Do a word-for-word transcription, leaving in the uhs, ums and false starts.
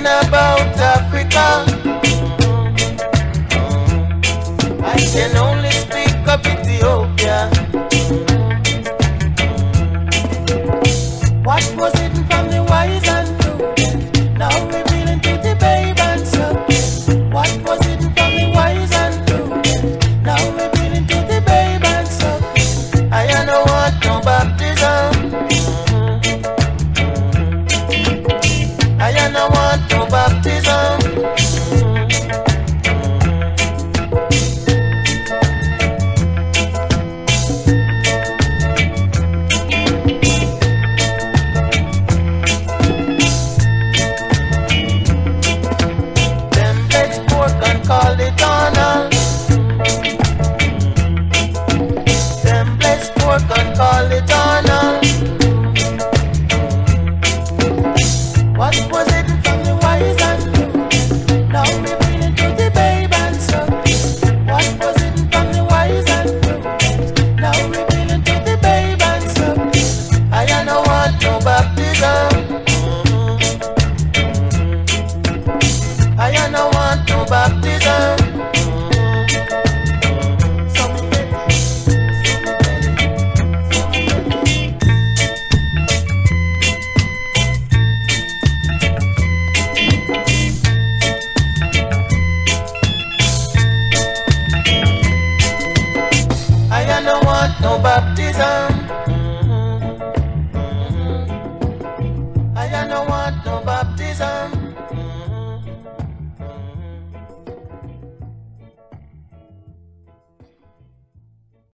about Africa. I can only speak of Ethiopia. What was hidden from the wise and prudent, now revealing to the babe and suckling. What was hidden from the wise and prudent, now revealing to the babe and suckling. I don't want no baptism. I don't want no baptism. Call it Donald. Them blessed pork and call it Donald. What was hidden from the wise and prudent, now revealing to the babe and suckling. What was hidden from the wise and prudent, now revealing to the babe and suckling. I don't want no baptism. I don't want no baptism. I don't want no baptism.